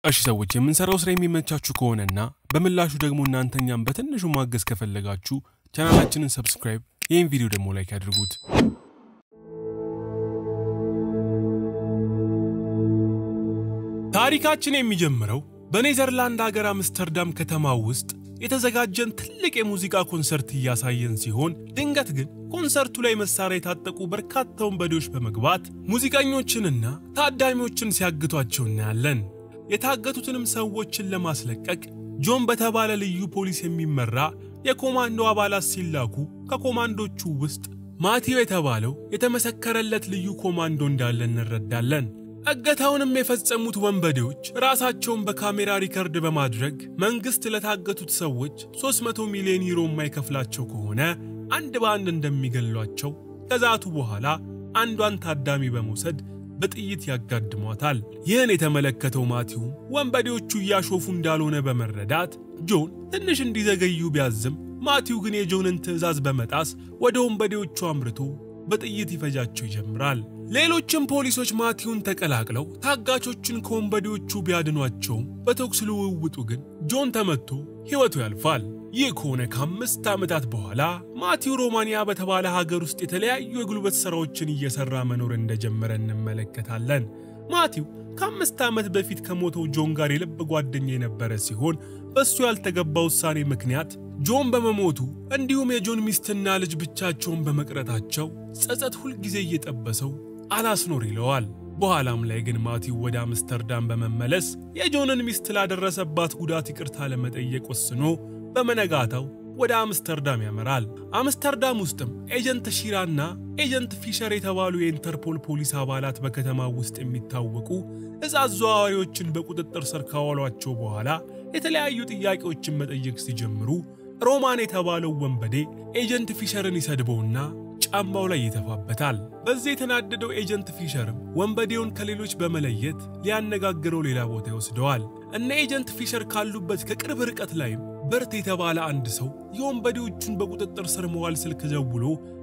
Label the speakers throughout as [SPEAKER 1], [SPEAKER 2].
[SPEAKER 1] እሺ ሰዎች የምንሰራው ስራ የሚመቻችሁ ከሆነና በመላሹ ደግሞ እናንተኛም በትንሹ ማገዝ ከፈለጋችሁ ቻናላችንን ሰብስክራይብ ይሄን ቪዲዮ ደግሞ ላይክ አድርጉት። ታሪካችን የሚጀምረው በኔዘርላንድ ሀገር አምስተርዳም ከተማ ውስጥ የተዘጋጀን ትልቅ የሙዚቃ ኮንሰርት ያሳየን ሲሆን ድንገት ግን ኮንሰርቱ ላይ መሳሪያ የታጠቁ በርካታ ወንበዴዎች በመግባት ሙዚቀኞችንና ታዳሚዎችን ሲያግቷቸው እናያለን። የታገቱትንም ሰዎችን ለማስለቀቅ ጆን በተባለ ልዩ ፖሊስ የሚመራ የኮማንዶ አባላት ሲላኩ ከኮማንዶቹ ውስጥ ማቲው የተባለው የተመሰከረለት ልዩ ኮማንዶ እንዳለ እንረዳለን። እገታውንም የፈጸሙት ወንበዴዎች ራሳቸውን በካሜራ ሪከርድ በማድረግ መንግስት ለታገቱት ሰዎች 300 ሚሊዮን ዩሮ የማይከፍላቸው ከሆነ አንድ በአንድ እንደሚገሏቸው ከዛቱ በኋላ አንዷን ታዳሚ በመውሰድ በጥይት ያጋድሟታል። ይህን የተመለከተው ማቲው ወንበዴዎቹ ያሾፉ እንዳልሆነ በመረዳት ጆን ትንሽ እንዲዘገዩ ቢያዝም ማቲው ግን የጆንን ትዕዛዝ በመጣስ ወደ ወንበዴዎቹ አምርቶ በጥይት ይፈጃቸው ይጀምራል። ሌሎችም ፖሊሶች ማቲውን ተቀላቅለው ታጋቾችን ከወንበዴዎቹ ቢያድኗቸው በተኩስ ልውውጡ ግን ጆን ተመቶ ሕይወቱ ያልፋል። ይህ ከሆነ ከ5 ዓመታት በኋላ ማቲው ሮማኒያ በተባለ ሀገር ውስጥ የተለያዩ የጉልበት ሥራዎችን እየሰራ መኖር እንደጀመረ እንመለከታለን። ማቲው ከ5 ዓመት በፊት ከሞተው ጆን ጋር የልብ ጓደኛ የነበረ ሲሆን በሱ ያልተገባ ውሳኔ ምክንያት ጆን በመሞቱ እንዲሁም የጆን ሚስትና ልጅ ብቻቸውን በመቅረታቸው ጸጸት ሁሉ ጊዜ እየጠበሰው አላስኖር ይለዋል። በኋላም ላይ ግን ማቲው ወደ አምስተርዳም በመመለስ የጆንን ሚስት ላደረሰባት ጉዳት ይቅርታ ለመጠየቅ ወስኖ በመነጋታው ወደ አምስተርዳም ያመራል። አምስተርዳም ውስጥም ኤጀንት ሺራና ኤጀንት ፊሸር የተባሉ የኢንተርፖል ፖሊስ አባላት በከተማው ውስጥ የሚታወቁ አዘዋዋሪዎችን በቁጥጥር ስር ካዋሏቸው በኋላ የተለያዩ ጥያቄዎችን መጠየቅ ሲጀምሩ ሮማን የተባለው ወንበዴ ኤጀንት ፊሸርን ይሰድበውና ጫማው ላይ ይተፋበታል። በዚህ የተናደደው ኤጀንት ፊሸርም ወንበዴውን ከሌሎች በመለየት ሊያነጋግረው ሌላ ቦታ ይወስደዋል። እና ኤጀንት ፊሸር ካሉበት ከቅርብ ርቀት ላይም በርት የተባለ አንድ ሰው የወንበዴዎቹን በቁጥጥር ስር መዋል ስልክ ደውሎ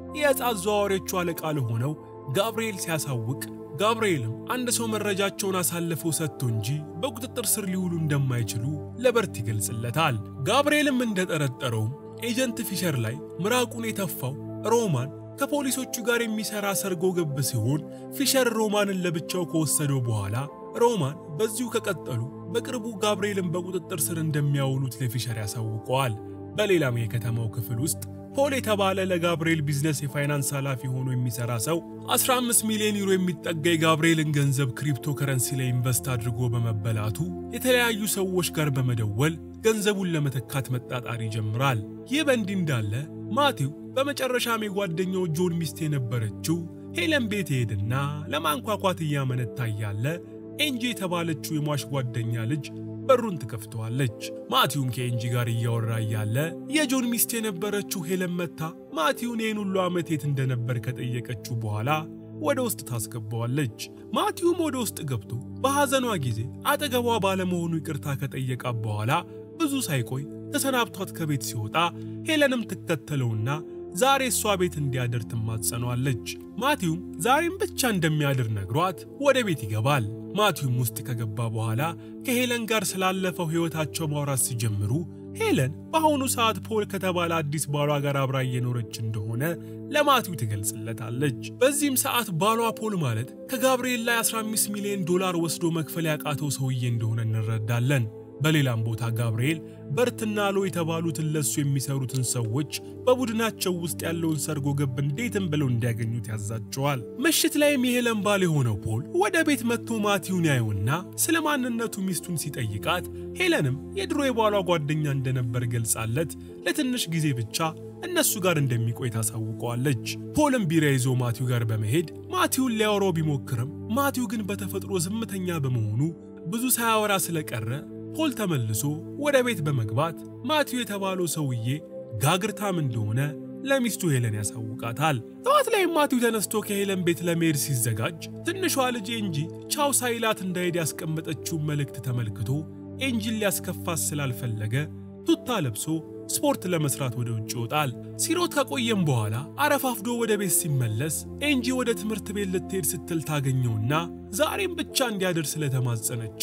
[SPEAKER 1] የአዘዋዋሪዎቹ አለቃ ለሆነው ጋብርኤል ሲያሳውቅ ጋብርኤልም አንድ ሰው መረጃቸውን አሳልፈው ሰጥቶ እንጂ በቁጥጥር ስር ሊውሉ እንደማይችሉ ለበርት ይገልጽለታል። ጋብርኤልም እንደጠረጠረው ኤጀንት ፊሸር ላይ ምራቁን የተፋው ሮማን ከፖሊሶቹ ጋር የሚሰራ ሰርጎ ገብ ሲሆን ፊሸር ሮማንን ለብቻው ከወሰደው በኋላ ሮማን በዚሁ ከቀጠሉ በቅርቡ ጋብርኤልን በቁጥጥር ስር እንደሚያውሉት ለፊሸር ያሳውቀዋል። በሌላም የከተማው ክፍል ውስጥ ፖል የተባለ ለጋብርኤል ቢዝነስ የፋይናንስ ኃላፊ ሆኖ የሚሰራ ሰው 15 ሚሊዮን ዩሮ የሚጠጋ የጋብርኤልን ገንዘብ ክሪፕቶ ከረንሲ ላይ ኢንቨስት አድርጎ በመበላቱ የተለያዩ ሰዎች ጋር በመደወል ገንዘቡን ለመተካት መጣጣር ይጀምራል። ይህ በእንዲህ እንዳለ ማቲው በመጨረሻም የጓደኛው ጆን ሚስት የነበረችው ሄለን ቤት ሄድና ለማንኳኳት እያመነታ ያለ ኤንጂ የተባለችው የሟች ጓደኛ ልጅ በሩን ትከፍተዋለች። ማቲውም ከኤንጂ ጋር እያወራ ያለ የጆን ሚስት የነበረችው ሄለን መታ ማቲውን ይህን ሁሉ ዓመት የት እንደነበር ከጠየቀችው በኋላ ወደ ውስጥ ታስገባዋለች። ማቲውም ወደ ውስጥ ገብቶ በሐዘኗ ጊዜ አጠገቧ ባለመሆኑ ይቅርታ ከጠየቃ በኋላ ብዙ ሳይቆይ ተሰናብቷት ከቤት ሲወጣ ሄለንም ትከተለውና ዛሬ እሷ ቤት እንዲያድር ትማጸነዋለች። ማቲውም ዛሬም ብቻ እንደሚያድር ነግሯት ወደ ቤት ይገባል። ማቲውም ውስጥ ከገባ በኋላ ከሄለን ጋር ስላለፈው ሕይወታቸው ማውራት ሲጀምሩ ሄለን በአሁኑ ሰዓት ፖል ከተባለ አዲስ ባሏ ጋር አብራ እየኖረች እንደሆነ ለማቲው ትገልጽለታለች። በዚህም ሰዓት ባሏ ፖል ማለት ከጋብርኤል ላይ 15 ሚሊዮን ዶላር ወስዶ መክፈል ያቃተው ሰውዬ እንደሆነ እንረዳለን። በሌላም ቦታ ጋብርኤል በርትና ሎ የተባሉትን ለሱ የሚሰሩትን ሰዎች በቡድናቸው ውስጥ ያለውን ሰርጎ ገብ እንዴትም ብለው እንዲያገኙት ያዛቸዋል። ምሽት ላይም የሄለን ባል የሆነው ፖል ወደ ቤት መጥቶ ማቲውን ያየውና ስለ ማንነቱ ሚስቱን ሲጠይቃት ሄለንም የድሮ የባሏ ጓደኛ እንደነበር ገልጻለት ለትንሽ ጊዜ ብቻ እነሱ ጋር እንደሚቆይ ታሳውቀዋለች። ፖልም ቢራ ይዞ ማቲው ጋር በመሄድ ማቲውን ሊያወራው ቢሞክርም ማቲው ግን በተፈጥሮ ዝምተኛ በመሆኑ ብዙ ሳያወራ ስለቀረ ፖል ተመልሶ ወደ ቤት በመግባት ማቲው የተባለው ሰውዬ ጋግርታም እንደሆነ ለሚስቱ ሄለን ያሳውቃታል። ጠዋት ላይ ማቲው ተነስቶ ከሄለን ቤት ለመሄድ ሲዘጋጅ ትንሿ ልጅ ኤንጂ ቻው ሳይላት እንዳይሄድ ያስቀመጠችው መልእክት ተመልክቶ ኤንጂን ሊያስከፋት ስላልፈለገ ቱታ ለብሶ ስፖርት ለመስራት ወደ ውጭ ይወጣል። ሲሮጥ ከቆየም በኋላ አረፋፍዶ ወደ ቤት ሲመለስ ኤንጂ ወደ ትምህርት ቤት ልትሄድ ስትል ታገኘውና ዛሬም ብቻ እንዲያደርስ ስለተማጸነችው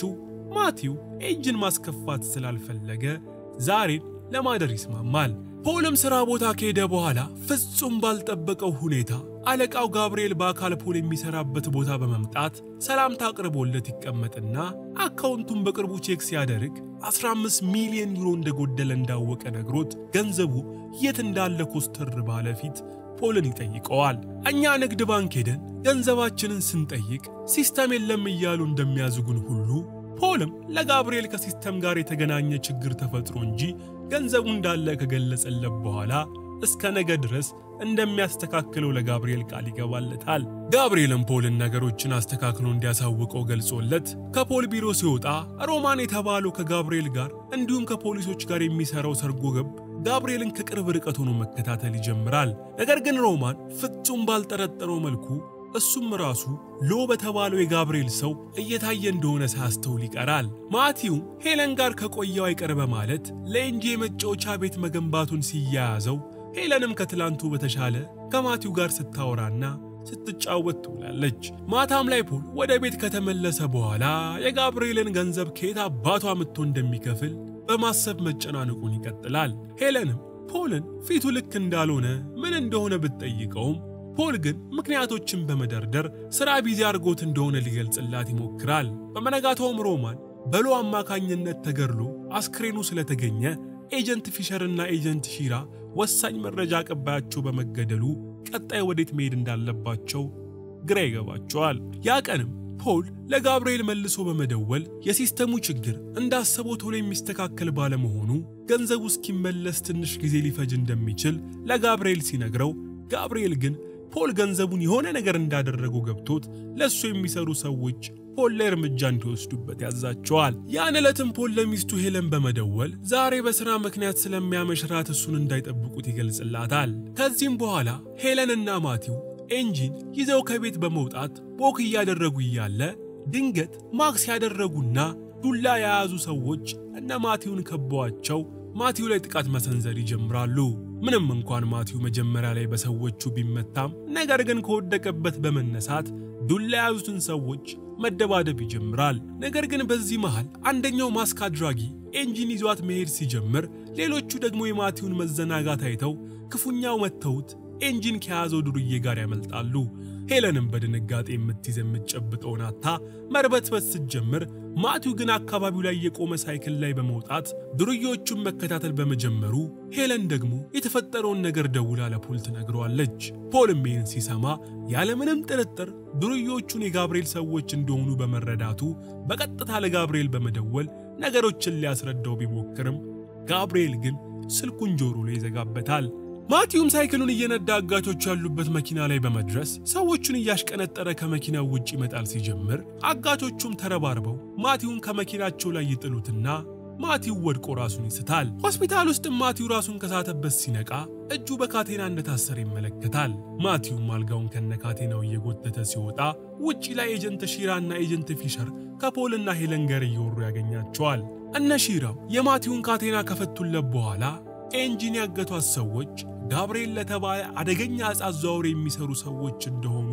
[SPEAKER 1] ማቲው ኤንጂን ማስከፋት ስላልፈለገ ዛሬን ለማደር ይስማማል። ፖልም ስራ ቦታ ከሄደ በኋላ ፍጹም ባልጠበቀው ሁኔታ አለቃው ጋብርኤል በአካል ፖል የሚሰራበት ቦታ በመምጣት ሰላምታ አቅርቦለት ይቀመጥና አካውንቱን በቅርቡ ቼክ ሲያደርግ 15 ሚሊዮን ዩሮ እንደጎደለ እንዳወቀ ነግሮት ገንዘቡ የት እንዳለ ኮስተር ባለ ፊት ፖልን ይጠይቀዋል። እኛ ንግድ ባንክ ሄደን ገንዘባችንን ስንጠይቅ ሲስተም የለም እያሉ እንደሚያዝጉን ሁሉ ፖልም ለጋብርኤል ከሲስተም ጋር የተገናኘ ችግር ተፈጥሮ እንጂ ገንዘቡ እንዳለ ከገለጸለት በኋላ እስከ ነገ ድረስ እንደሚያስተካክለው ለጋብርኤል ቃል ይገባለታል። ጋብርኤልም ፖልን ነገሮችን አስተካክሎ እንዲያሳውቀው ገልጾለት ከፖል ቢሮ ሲወጣ ሮማን የተባለው ከጋብርኤል ጋር እንዲሁም ከፖሊሶች ጋር የሚሰራው ሰርጎ ገብ ጋብርኤልን ከቅርብ ርቀት ሆኖ መከታተል ይጀምራል። ነገር ግን ሮማን ፍጹም ባልጠረጠረው መልኩ እሱም ራሱ ሎ በተባለው የጋብርኤል ሰው እየታየ እንደሆነ ሳያስተውል ይቀራል። ማቲው ሄለን ጋር ከቆየው አይቀር በማለት ለኤንጂ የመጫወቻ ቤት መገንባቱን ሲያያዘው ሄለንም ከትላንቱ በተሻለ ከማቲው ጋር ስታወራና ስትጫወት ትውላለች። ማታም ላይ ፖል ወደ ቤት ከተመለሰ በኋላ የጋብርኤልን ገንዘብ ከየት አባቷ አምጥቶ እንደሚከፍል በማሰብ መጨናነቁን ይቀጥላል። ሄለንም ፖልን ፊቱ ልክ እንዳልሆነ ምን እንደሆነ ብትጠይቀውም ፖል ግን ምክንያቶችን በመደርደር ስራ ቢዚ አርጎት እንደሆነ ሊገልጽላት ይሞክራል። በመነጋታውም ሮማን በሎ አማካኝነት ተገርሎ አስክሬኑ ስለተገኘ ኤጀንት ፊሸር እና ኤጀንት ሺራ ወሳኝ መረጃ አቀባያቸው በመገደሉ ቀጣይ ወዴት መሄድ እንዳለባቸው ግራ ይገባቸዋል። ያ ቀንም ፖል ለጋብርኤል መልሶ በመደወል የሲስተሙ ችግር እንዳሰበው ቶሎ የሚስተካከል ባለመሆኑ ገንዘቡ እስኪመለስ ትንሽ ጊዜ ሊፈጅ እንደሚችል ለጋብርኤል ሲነግረው ጋብርኤል ግን ፖል ገንዘቡን የሆነ ነገር እንዳደረገው ገብቶት ለሱ የሚሰሩ ሰዎች ፖል ላይ እርምጃ እንዲወስዱበት ያዛቸዋል። ያን ዕለትም ፖል ለሚስቱ ሄለን በመደወል ዛሬ በስራ ምክንያት ስለሚያመሽራት እሱን እንዳይጠብቁት ይገልጽላታል። ከዚህም በኋላ ሄለንና ማቲው ኤንጂን ይዘው ከቤት በመውጣት ቦክ እያደረጉ እያለ ድንገት ማክስ ያደረጉና ዱላ የያዙ ሰዎች እነ ማቲውን ከበዋቸው ማቲው ላይ ጥቃት መሰንዘር ይጀምራሉ። ምንም እንኳን ማቲው መጀመሪያ ላይ በሰዎቹ ቢመታም ነገር ግን ከወደቀበት በመነሳት ዱላ የያዙትን ሰዎች መደባደብ ይጀምራል። ነገር ግን በዚህ መሃል አንደኛው ማስክ አድራጊ ኤንጂን ይዟት መሄድ ሲጀምር ሌሎቹ ደግሞ የማቲውን መዘናጋት አይተው ክፉኛው መተውት ኤንጂን ከያዘው ዱርዬ ጋር ያመልጣሉ። ሄለንም በድንጋጤ የምትጨብጠውን አታ መርበትበት ስትጀምር ማቲው ግን አካባቢው ላይ የቆመ ሳይክል ላይ በመውጣት ዱርዬዎቹን መከታተል በመጀመሩ ሄለን ደግሞ የተፈጠረውን ነገር ደውላ ለፖል ትነግረዋለች። ፖልም ይህን ሲሰማ ያለምንም ጥርጥር ዱርዬዎቹን የጋብርኤል ሰዎች እንደሆኑ በመረዳቱ በቀጥታ ለጋብርኤል በመደወል ነገሮችን ሊያስረዳው ቢሞክርም ጋብርኤል ግን ስልኩን ጆሮ ላይ ይዘጋበታል። ማቲውም ሳይክሉን እየነዳ አጋቾች ያሉበት መኪና ላይ በመድረስ ሰዎቹን እያሽቀነጠረ ከመኪናው ውጪ መጣል ሲጀምር አጋቾቹም ተረባርበው ማቲውን ከመኪናቸው ላይ ይጥሉትና ማቲው ወድቆ ራሱን ይስታል። ሆስፒታል ውስጥ ማቲው ራሱን ከሳተበት ሲነቃ እጁ በካቴና እንደታሰረ ይመለከታል። ማቲውም አልጋውን ከነካቴናው እየጎተተ ሲወጣ ውጪ ላይ ኤጀንት ሺራና ኤጀንት ፊሸር ከፖልና ሄለን ጋር እየወሩ ያገኛቸዋል። እነ ሺራው የማቲውን ካቴና ከፈቱለት በኋላ ኤንጂን ያገቷት ሰዎች ጋብርኤል ለተባለ አደገኛ አጻዛውር የሚሰሩ ሰዎች እንደሆኑ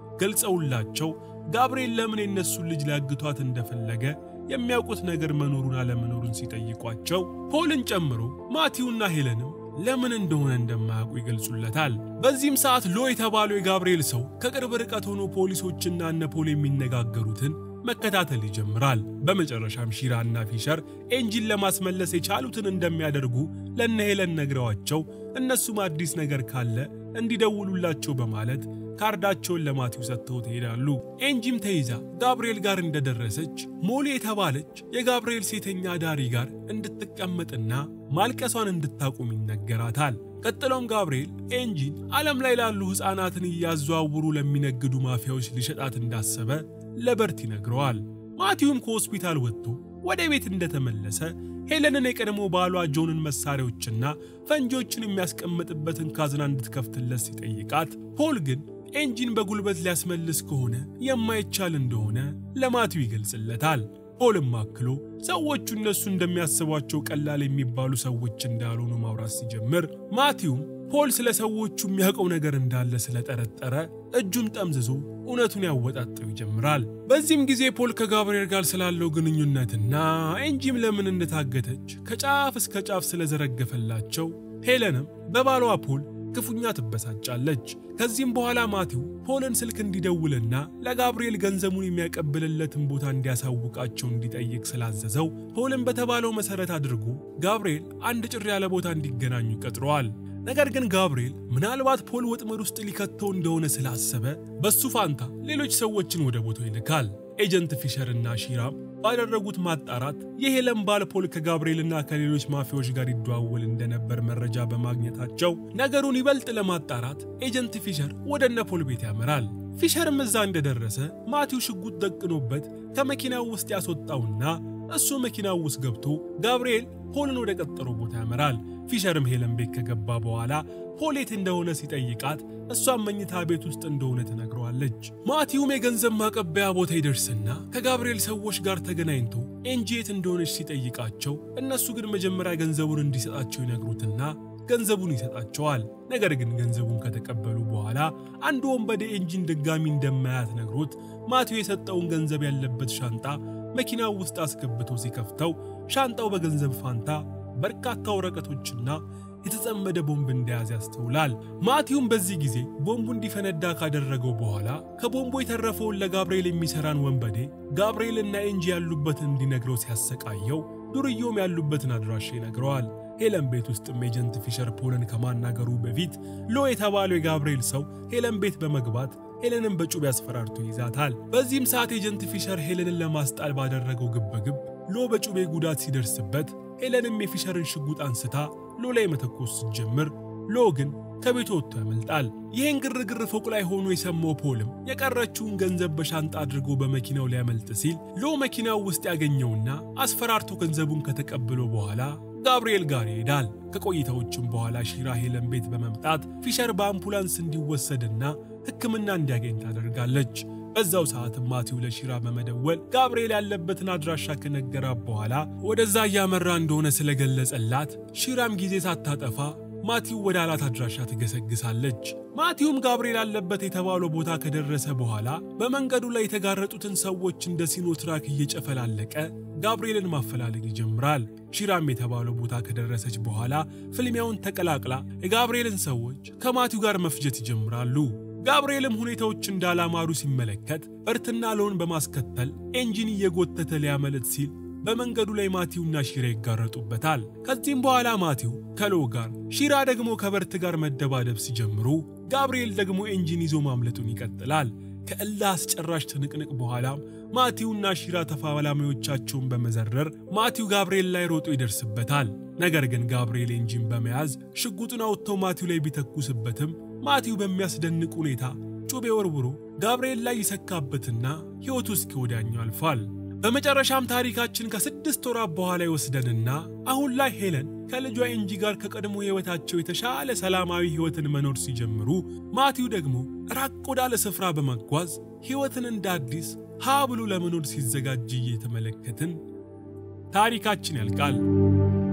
[SPEAKER 1] ገልጸውላቸው ጋብርኤል ለምን የነሱን ልጅ ሊያግቷት እንደፈለገ የሚያውቁት ነገር መኖሩን አለመኖሩን ሲጠይቋቸው ፖልን ጨምሮ ማቲውና ሄለንም ለምን እንደሆነ እንደማያውቁ ይገልጹለታል። በዚህም ሰዓት ሎ የተባለው የጋብርኤል ሰው ከቅርብ ርቀት ሆኖ ፖሊሶችና እነ ፖል የሚነጋገሩትን መከታተል ይጀምራል። በመጨረሻም ሺራና ፊሸር ኤንጂን ለማስመለስ የቻሉትን እንደሚያደርጉ ለነ ሄለን ነግረዋቸው እነሱም አዲስ ነገር ካለ እንዲደውሉላቸው በማለት ካርዳቸውን ለማቲው ሰጥተው ይሄዳሉ። ኤንጂም ተይዛ ጋብርኤል ጋር እንደደረሰች ሞሊ የተባለች የጋብርኤል ሴተኛ ዳሪ ጋር እንድትቀመጥና ማልቀሷን እንድታቆም ይነገራታል። ቀጥሎም ጋብርኤል ኤንጂን ዓለም ላይ ላሉ ህፃናትን እያዘዋወሩ ለሚነግዱ ማፊያዎች ሊሸጣት እንዳሰበ ለበርት ይነግረዋል። ማቲውም ከሆስፒታል ወጥቶ ወደ ቤት እንደተመለሰ ሄለንን የቀድሞ ባሏ ጆንን መሳሪያዎችና ፈንጂዎችን የሚያስቀምጥበትን ካዝና እንድትከፍትለት ሲጠይቃት ፖል ግን ኤንጂን በጉልበት ሊያስመልስ ከሆነ የማይቻል እንደሆነ ለማቲው ይገልጽለታል። ፖልም አክሎ ሰዎቹ እነሱ እንደሚያስቧቸው ቀላል የሚባሉ ሰዎች እንዳልሆኑ ማውራት ሲጀምር ማቲውም ፖል ስለ ሰዎቹ የሚያውቀው ነገር እንዳለ ስለጠረጠረ እጁን ጠምዝዞ እውነቱን ያወጣጣው ይጀምራል። በዚህም ጊዜ ፖል ከጋብርኤል ጋር ስላለው ግንኙነትና ኤንጂም ለምን እንደታገተች ከጫፍ እስከ ጫፍ ስለዘረገፈላቸው ሄለንም በባሏ ፖል ክፉኛ ትበሳጫለች። ከዚህም በኋላ ማቲው ፖልን ስልክ እንዲደውልና ለጋብርኤል ገንዘቡን የሚያቀብልለትን ቦታ እንዲያሳውቃቸው እንዲጠይቅ ስላዘዘው ፖልን በተባለው መሰረት አድርጎ ጋብርኤል አንድ ጭር ያለ ቦታ እንዲገናኙ ቀጥሯል። ነገር ግን ጋብርኤል ምናልባት ፖል ወጥመድ ውስጥ ሊከተው እንደሆነ ስላሰበ በሱ ፋንታ ሌሎች ሰዎችን ወደ ቦታው ይልካል። ኤጀንት ፊሸርና ሺራም ባደረጉት ማጣራት የሄለን ባል ፖል ከጋብርኤልና ከሌሎች ማፊያዎች ጋር ይደዋወል እንደነበር መረጃ በማግኘታቸው ነገሩን ይበልጥ ለማጣራት ኤጀንት ፊሸር ወደነ ፖል ቤት ያመራል። ፊሸርም እዛ እንደደረሰ ማቲው ሽጉጥ ደቅኖበት ከመኪናው ውስጥ ያስወጣውና እሱ መኪናው ውስጥ ገብቶ ጋብርኤል ፖልን ወደ ቀጠረው ቦታ ያመራል። ፊሸርም ሄለን ቤት ከገባ በኋላ ፖል የት እንደሆነ ሲጠይቃት እሷም መኝታ ቤት ውስጥ እንደሆነ ትነግረዋለች። ማቲውም የገንዘብ ማቀበያ ቦታ ይደርስና ከጋብርኤል ሰዎች ጋር ተገናኝቶ ኤንጂ የት እንደሆነች ሲጠይቃቸው እነሱ ግን መጀመሪያ ገንዘቡን እንዲሰጣቸው ይነግሩትና ገንዘቡን ይሰጣቸዋል። ነገር ግን ገንዘቡን ከተቀበሉ በኋላ አንድ ወንበዴ ኤንጂን ድጋሚ እንደማያት ነግሮት ማቲው የሰጠውን ገንዘብ ያለበት ሻንጣ መኪናው ውስጥ አስገብቶ ሲከፍተው ሻንጣው በገንዘብ ፋንታ በርካታ ወረቀቶችና የተጸመደ ቦምብ እንደያዘ ያስተውላል። ማቲውም በዚህ ጊዜ ቦምቡ እንዲፈነዳ ካደረገው በኋላ ከቦምቡ የተረፈውን ለጋብርኤል የሚሰራን ወንበዴ ጋብርኤልና ኤንጂ ያሉበትን እንዲነግረው ሲያሰቃየው ዱርዮም ያሉበትን አድራሻ ይነግረዋል። ሄለን ቤት ውስጥም ኤጀንት ፊሸር ፖልን ከማናገሩ በፊት ሎ የተባለው የጋብርኤል ሰው ሄለን ቤት በመግባት ሄለንን በጩቤ ያስፈራርቶ ይዛታል። በዚህም ሰዓት ኤጀንት ፊሸር ሄለንን ለማስጣል ባደረገው ግብግብ ሎ በጩቤ ጉዳት ሲደርስበት ሄለንም የፊሸርን ሽጉጥ አንስታ ሎ ላይ መተኮስ ስትጀምር ሎ ግን ከቤቱ ወጥቶ ያመልጣል። ይህን ግርግር ፎቅ ላይ ሆኖ የሰማው ፖልም የቀረችውን ገንዘብ በሻንጣ አድርጎ በመኪናው ሊያመልጥ ሲል ሎ መኪናው ውስጥ ያገኘውና አስፈራርቶ ገንዘቡን ከተቀበለው በኋላ ጋብርኤል ጋር ይሄዳል። ከቆይታዎችም በኋላ ሺራ ሄለን ቤት በመምጣት ፊሸር በአምቡላንስ እንዲወሰድና ሕክምና እንዲያገኝ ታደርጋለች። በዛው ሰዓት ማቲው ለሺራ በመደወል ጋብርኤል ያለበትን አድራሻ ከነገራት በኋላ ወደዛ ያመራ እንደሆነ ስለገለጸላት ሺራም ጊዜ ሳታጠፋ ማቲው ወደ አላት አድራሻ ትገሰግሳለች። ማቲውም ጋብርኤል ያለበት የተባለው ቦታ ከደረሰ በኋላ በመንገዱ ላይ የተጋረጡትን ሰዎች እንደ ሲኖትራክ እየጨፈላለቀ ጋብርኤልን ማፈላለግ ይጀምራል። ሺራም የተባለው ቦታ ከደረሰች በኋላ ፍልሚያውን ተቀላቅላ የጋብርኤልን ሰዎች ከማቲው ጋር መፍጀት ይጀምራሉ። ጋብርኤልም ሁኔታዎች እንዳላማሩ ሲመለከት በርትና ሎን በማስከተል ኤንጂን እየጎተተ ሊያመልጥ ሲል በመንገዱ ላይ ማቲውና ሺራ ይጋረጡበታል። ከዚህም በኋላ ማቲው ከሎ ጋር ሺራ ደግሞ ከበርት ጋር መደባደብ ሲጀምሩ ጋብርኤል ደግሞ ኤንጂን ይዞ ማምለጡን ይቀጥላል። ከእልህ አስጨራሽ ትንቅንቅ በኋላም ማቲውና ሺራ ተፋላሚዎቻቸውን በመዘረር ማቲው ጋብርኤል ላይ ሮጦ ይደርስበታል። ነገር ግን ጋብርኤል ኤንጂን በመያዝ ሽጉጡን አውጥቶ ማቲው ላይ ቢተኩስበትም ማቲው በሚያስደንቅ ሁኔታ ጩቤ ወርውሮ ጋብርኤል ላይ ይሰካበትና ሕይወቱ እስኪወዳኛው አልፏል። በመጨረሻም ታሪካችን ከ6 ወራት በኋላ ይወስደንና አሁን ላይ ሄለን ከልጇ ኤንጂ ጋር ከቀድሞ ሕይወታቸው የተሻለ ሰላማዊ ሕይወትን መኖር ሲጀምሩ ማቲው ደግሞ ራቅ ወዳለ ስፍራ በመጓዝ ሕይወትን እንደ አዲስ ሀ ብሎ ለመኖር ሲዘጋጅ እየተመለከትን ታሪካችን ያልቃል።